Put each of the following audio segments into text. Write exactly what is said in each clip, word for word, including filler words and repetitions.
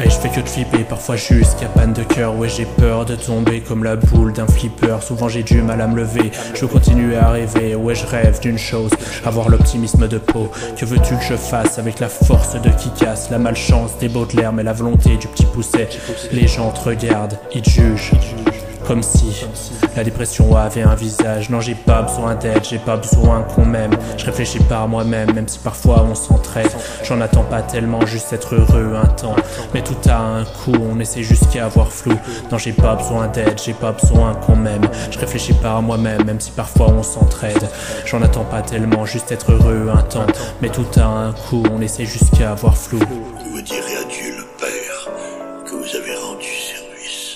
Hey, je fais que de flipper, parfois jusqu'à panne de cœur. Ouais, j'ai peur de tomber comme la boule d'un flipper. Souvent j'ai du mal à me lever, je veux continuer à rêver. Ouais, je rêve d'une chose, avoir l'optimisme de peau. Que veux-tu que je fasse avec la force de qui casse? La malchance des Baudelaire, mais la volonté du petit Pousset. Les gens te regardent, ils te jugent comme si la dépression avait un visage. Non, j'ai pas besoin d'aide, j'ai pas besoin qu'on m'aime. Je réfléchis par moi-même, même si parfois on s'entraide. J'en attends pas tellement, juste être heureux un temps. Mais tout a un coup, on essaie jusqu'à avoir flou. Non, j'ai pas besoin d'aide, j'ai pas besoin qu'on m'aime. Je réfléchis par moi-même, même si parfois on s'entraide. J'en attends pas tellement, juste être heureux un temps. Mais tout a un coup, on essaie jusqu'à avoir flou. Vous direz à Dieu le Père que vous avez rendu service.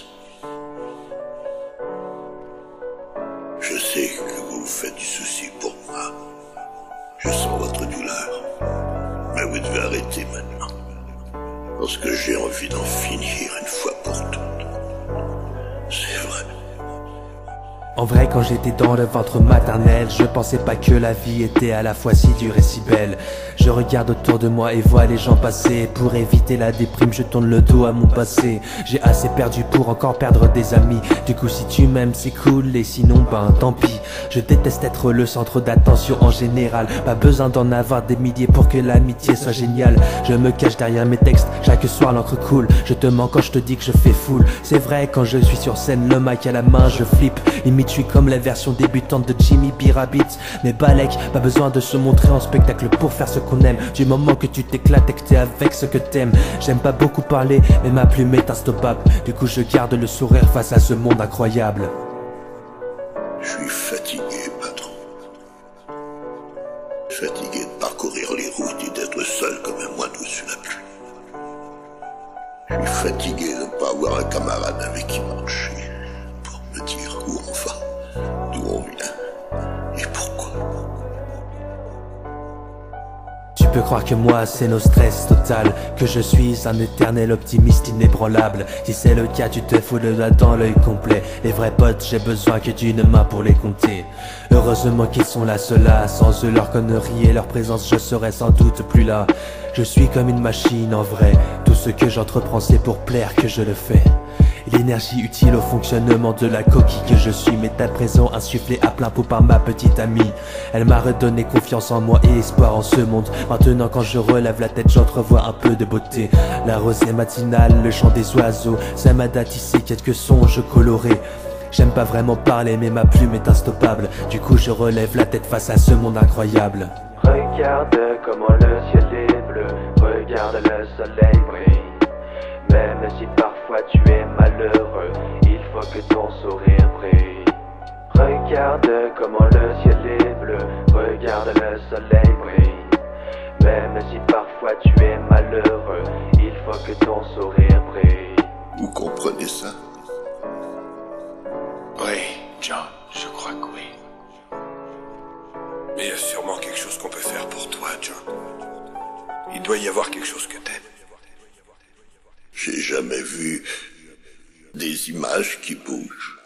Je sais que vous vous faites du souci pour moi. Je sens votre douleur. Mais vous devez arrêter maintenant. Parce que j'ai envie d'en finir une fois pour toutes. C'est vrai. En vrai, quand j'étais dans le ventre maternel, je pensais pas que la vie était à la fois si dure et si belle. Je regarde autour de moi et vois les gens passer. Pour éviter la déprime, je tourne le dos à mon passé. J'ai assez perdu pour encore perdre des amis. Du coup, si tu m'aimes, c'est cool, et sinon, ben tant pis. Je déteste être le centre d'attention en général. Pas besoin d'en avoir des milliers pour que l'amitié soit géniale. Je me cache derrière mes textes, chaque soir l'encre coule. Je te mens quand je te dis que je fais foule. C'est vrai, quand je suis sur scène, le mic à la main, je flippe. Limite, je suis comme la version débutante de Jimmy B. Rabbit. Mais Balek, pas besoin de se montrer en spectacle pour faire ce qu'on aime. Du moment que tu t'éclates et que t'es avec ce que t'aimes. J'aime pas beaucoup parler, mais ma plume est instoppable. Du coup je garde le sourire face à ce monde incroyable. Je suis fatigué, patron. Fatigué de parcourir les routes et d'être seul comme un moineau sous la pluie. Je suis fatigué de ne pas avoir un camarade avec qui marcher pour me dire où on va, d'où on vient et pourquoi. Tu peux croire que moi c'est no stress total, que je suis un éternel optimiste inébranlable. Si c'est le cas, tu te fous le doigt dans l'œil complet. Les vrais potes, j'ai besoin que d'une main pour les compter. Heureusement qu'ils sont là, ceux-là. Sans eux, leur connerie et leur présence, je serais sans doute plus là. Je suis comme une machine en vrai. Tout ce que j'entreprends, c'est pour plaire que je le fais. L'énergie utile au fonctionnement de la coquille que je suis m'est à présent insufflée à plein pot par ma petite amie. Elle m'a redonné confiance en moi et espoir en ce monde. Maintenant quand je relève la tête, j'entrevois un peu de beauté. La rosée matinale, le chant des oiseaux, ça m'aide à tisser quelques songes colorés. J'aime pas vraiment parler mais ma plume est instoppable. Du coup je relève la tête face à ce monde incroyable. Regarde comment le ciel est bleu, regarde le soleil brille. Même si parfois tu es malheureux, il faut que ton sourire brille. Regarde comment le ciel est bleu, regarde le soleil brille. Même si parfois tu es malheureux, il faut que ton sourire brille. Vous comprenez ça? Oui, John, je crois que oui. Mais il y a sûrement quelque chose qu'on peut faire pour toi, John. Il doit y avoir quelque chose que t'aimes. J'ai jamais vu des images qui bougent.